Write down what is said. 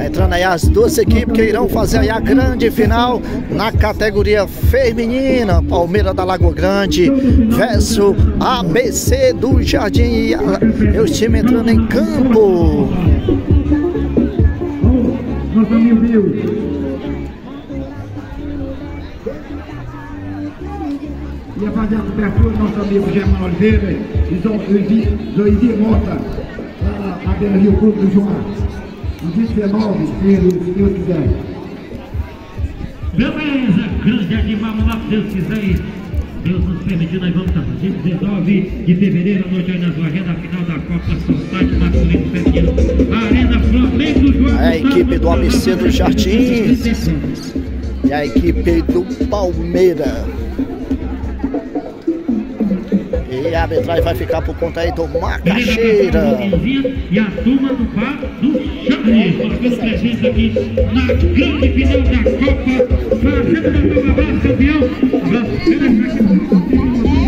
Tá entrando aí as duas equipes que irão fazer aí a grande final na categoria feminina. Palmeiras da Lagoa Grande versus ABC do Jardim. E os times entrando em campo. Nosso amigo Bill. Ia fazer a cobertura nosso amigo Germano Oliveira e Zoidir Mota, lá na beira Rio Clube do João. No 19, se Deus quiser. Beleza, grande animal, lá se Deus quiser. Deus nos permitir, nós vamos estar dia 19 de fevereiro, à noite aí na sua agenda final da Copa Society masculino feminino. Arena Flamengo do João. A equipe do ABC do Jardim e a equipe do Palmeiras. E a arbitragem vai ficar por conta aí do Macaxeira. E a turma do bar do Charles, marcando presença aqui na grande final da Copa. Fazendo da Copa Base, campeão.